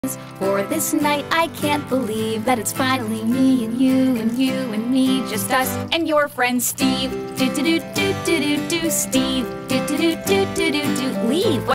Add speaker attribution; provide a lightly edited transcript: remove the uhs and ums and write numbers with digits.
Speaker 1: For this night I can't believe that it's finally me and you and you and me, just us and your friend Steve. Do do do do do do do Steve. Do do do do do do do. Leave.